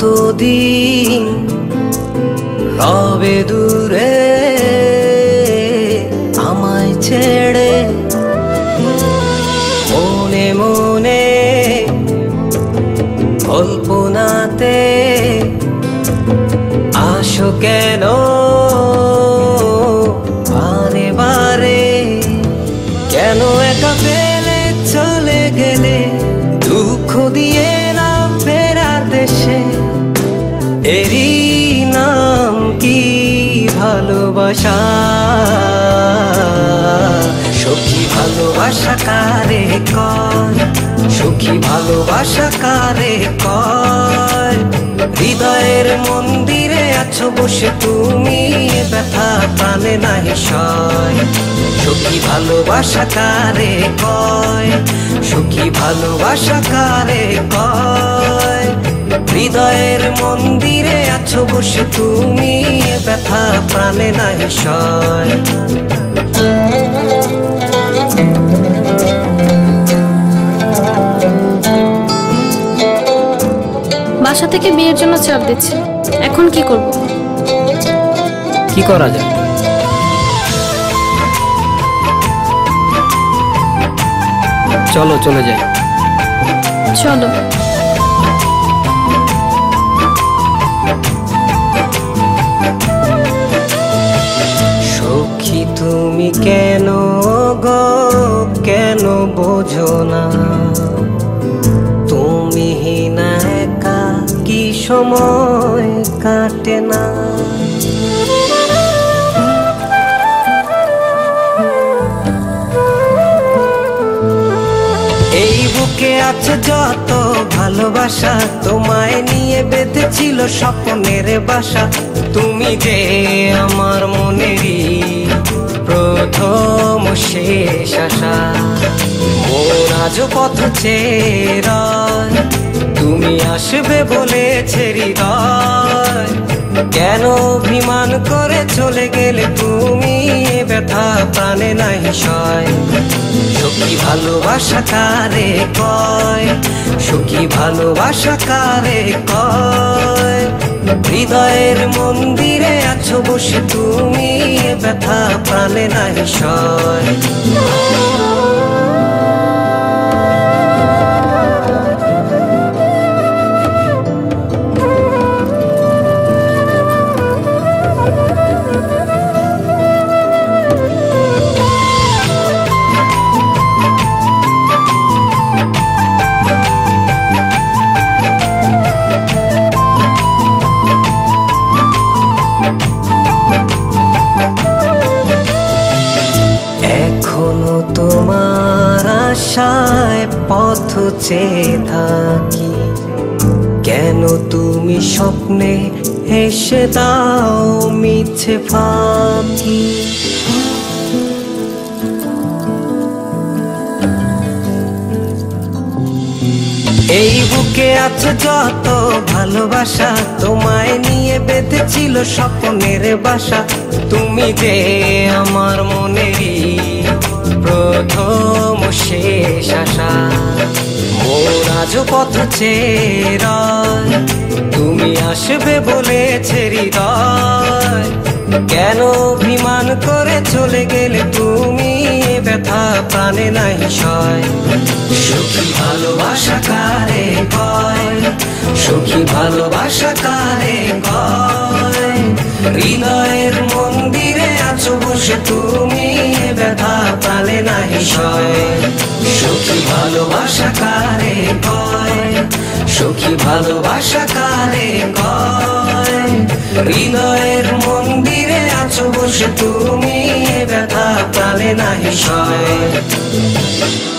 কতদিন রবে দূরে আমায় ছেড়ে মনে মনে কল্পনাতে আসো কেন বারে বারে কেন একা ফেলে চলে গেলে দুঃখ দিয়ে না ফেরার দেশে এরই নাম কি ভালোবাসা সখী ভালোবাসা কারে কয় সখী ভালোবাসা কারে কয় হৃদয়ের মন্দিরে আছো বসে তুমি ব্যথা প্রাণে নাহি সয় সখী ভালোবাসা কারে কয় সখী ভালোবাসা কারে কয় হৃদয়ের মন্দিরে আছো বসে তুমি ব্যথা প্রাণে নাহি সয় বাসা থেকে বিয়ের জন্য চাপ দিচ্ছে, এখন কি করব? কি করা যায়? চলো চলে যাই। চলো। সখী তুমি কেন গো কেন বোঝো না তুমি না একা কি সময় কাটে না এই বুকে আছে যত ভালোবাসা তোমায় নিয়ে বেঁধেছিল স্বপ্নের বাসা তুমি যে আমার মনেরই প্রথম শেষ আশা মোর আজ পথ চেয়ে তুমি আসবে বলেছে হৃদয় কেন অভিমান করে চলে গেলে তুমি ব্যথা প্রাণে নাহি সয় সখী ভালোবাসা কারে কয় সখী ভালোবাসা কারে কয় হৃদয়ের মন্দিরে আছো বসে তুমি ব্যথা প্রাণে নাহি সয় তোমার আশায় পথ চেয়ে থাকি কেন তুমি স্বপ্নে এসে দাও মিছে ফাঁকি এই বুকে আছে যত ভালোবাসা তোমায় নিয়ে বেঁধেছিল স্বপ্নের বাসা তুমি যে আমার মনেরই প্রথম শেষ আশা মোর আজ পথ চেয়ে তুমি আসবে বলেছে হৃদয় কেন অভিমান করে চলে গেলে তুমি ব্যথা প্রাণে নাহি সয় সখী ভালোবাসা কারে কয় সখী ভালোবাসা কারে কয় হৃদয়ের মন্দিরে আছো বসে তুমি ব্যথা প্রাণে নাহি সয় সখী ভালোবাসা কারে কয় সখী ভালোবাসা কারে কয় হৃদয়ের মন্দিরে আছো বসে তুমি ব্যথা প্রাণে নাহি সয়